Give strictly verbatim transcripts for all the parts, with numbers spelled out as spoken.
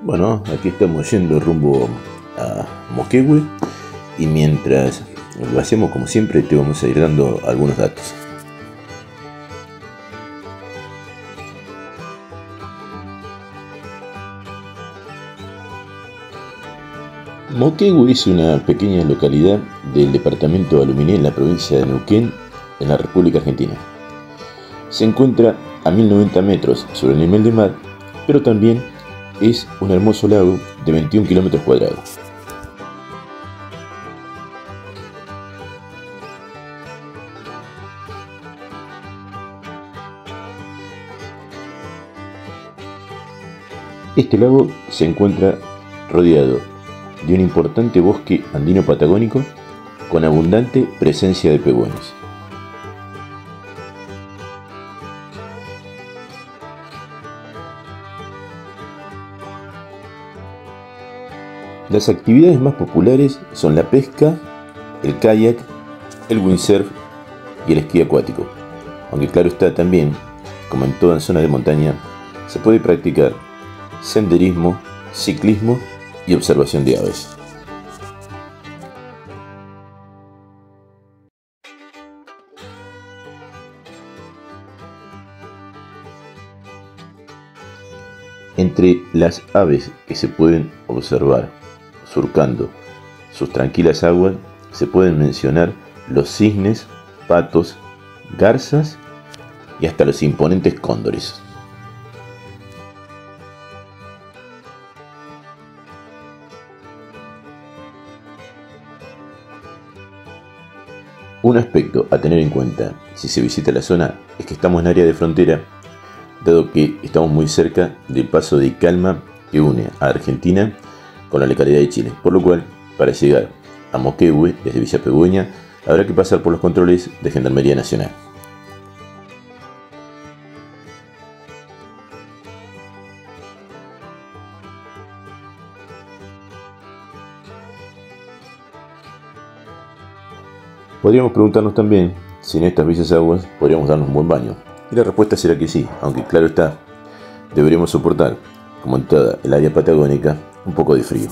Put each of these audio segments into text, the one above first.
Bueno, aquí estamos yendo rumbo a Moquegüe y mientras lo hacemos, como siempre, te vamos a ir dando algunos datos. Moquegüe es una pequeña localidad del departamento de Aluminé en la provincia de Neuquén, en la República Argentina. Se encuentra a mil noventa metros sobre el nivel del mar, pero también es un hermoso lago de veintiún kilómetros cuadrados. Este lago se encuentra rodeado de un importante bosque andino patagónico con abundante presencia de pehuenes. Las actividades más populares son la pesca, el kayak, el windsurf y el esquí acuático, aunque claro está también, como en toda zona de montaña, se puede practicar senderismo, ciclismo y observación de aves. Entre las aves que se pueden observar surcando sus tranquilas aguas se pueden mencionar los cisnes, patos, garzas y hasta los imponentes cóndores. Un aspecto a tener en cuenta si se visita la zona es que estamos en área de frontera, dado que estamos muy cerca del paso de Calma que une a Argentina con la localidad de Chile, por lo cual para llegar a Moquegüe desde Villa Pehueña habrá que pasar por los controles de Gendarmería Nacional. Podríamos preguntarnos también si en estas bellas aguas podríamos darnos un buen baño. Y la respuesta será que sí, aunque claro está, deberíamos soportar, como en toda el área patagónica, un poco de frío.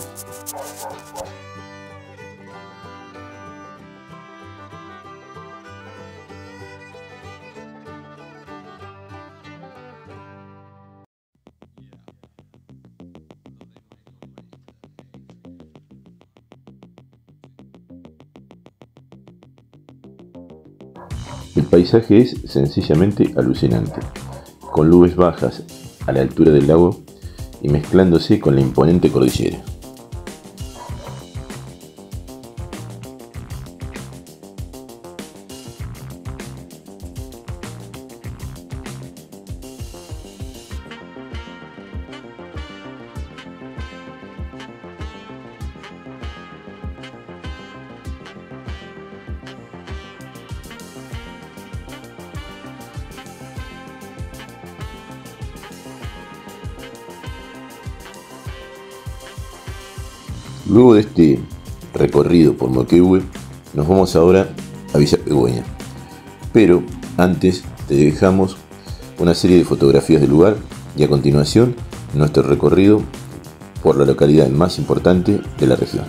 El paisaje es sencillamente alucinante, con nubes bajas a la altura del lago y mezclándose con la imponente cordillera. Luego de este recorrido por Moquegüe, nos vamos ahora a Villa Pehueña. Pero antes te dejamos una serie de fotografías del lugar y a continuación nuestro recorrido por la localidad más importante de la región.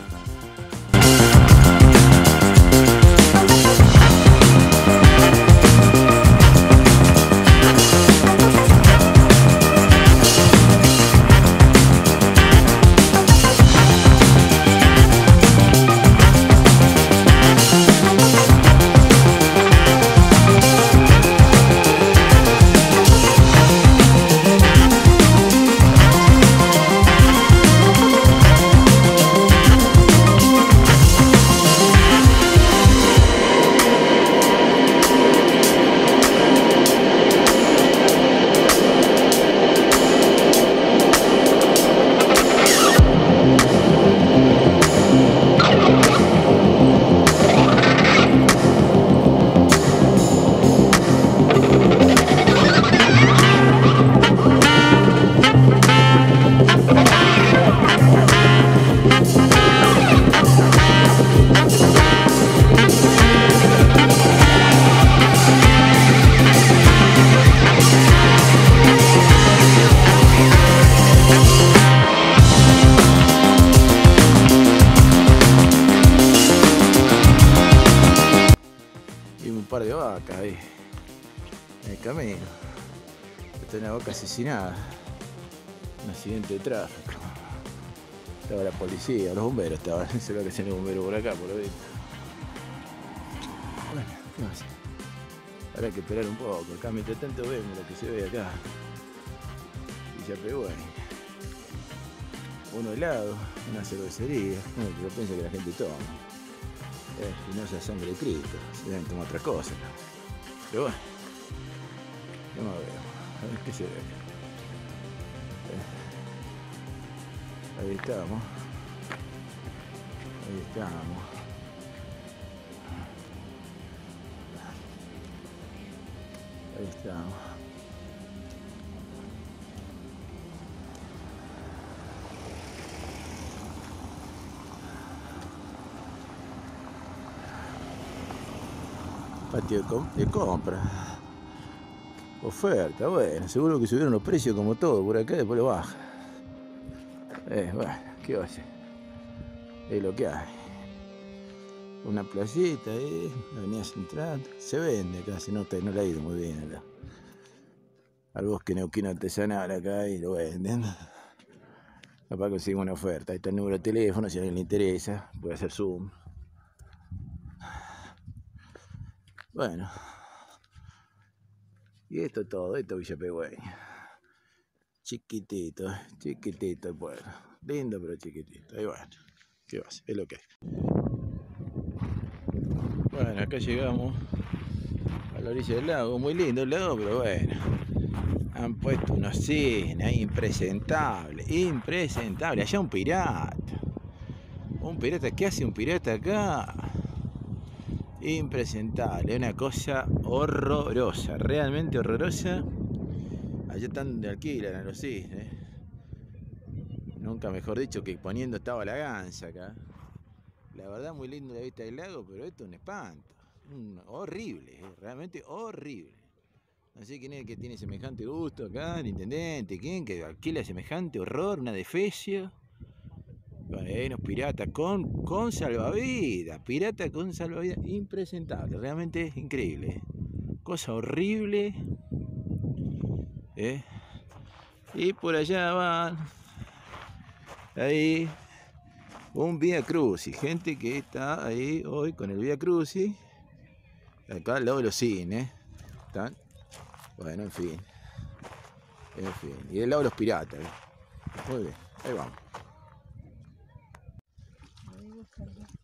está una vaca asesinada. Un accidente de tráfico. Estaba la policía, los bomberos estaban. Se ve que tiene bomberos por acá, por lo visto. Bueno, ¿qué más? Habrá que esperar un poco. Acá mientras tanto vemos lo que se ve acá. Villa Pehuen. Uno helado, una cervecería. No, yo pienso que la gente toma. Eh, y no sea sangre de Cristo. Se deben tomar otra cosa. Pero bueno. No me veo. A ver qué se ve acá. Eh. Ahí estamos. Ahí estamos. Ahí estamos. Patio de, com de compra. Oferta, bueno, seguro que subieron los precios como todo por acá, después lo baja. Eh, bueno, ¿qué va a hacer? Es lo que hay. Una playita ahí, la avenida central. Se vende acá, se nota que no le ha ido muy bien acá. Al bosque neuquino artesanal acá y lo venden. Capaz conseguimos una oferta. Ahí está el número de teléfono, si a alguien le interesa, puede hacer zoom. Bueno. Y esto es todo, esto es Villa Pehuen. Chiquitito, chiquitito el pueblo. Lindo pero chiquitito. Ahí bueno. ¿Qué va a ser? Es lo que hay. Bueno, acá llegamos a la orilla del lago. Muy lindo el lago, pero bueno. Han puesto una cena impresentable. Impresentable. Allá un pirata. Un pirata. ¿Qué hace un pirata acá? Impresentable. Una cosa horrorosa. Realmente horrorosa. Allá están de alquiler a los cisnes. Nunca mejor dicho que poniendo estaba la gansa acá. La verdad muy lindo la vista del lago, pero esto es un espanto. Un, horrible, eh, realmente horrible. No sé quién es el que tiene semejante gusto acá, el intendente, quién que alquila semejante horror, una defecio. Bueno, hay unos piratas con, con salvavidas, pirata con salvavidas, impresentable, realmente es increíble. Eh. Cosa horrible. Eh. Y por allá van, ahí, un Vía Crucis, gente que está ahí hoy con el Vía Crucis, acá al lado de los cines, están, bueno, en fin, en fin, y del lado de los piratas, ¿eh? Muy bien, ahí vamos.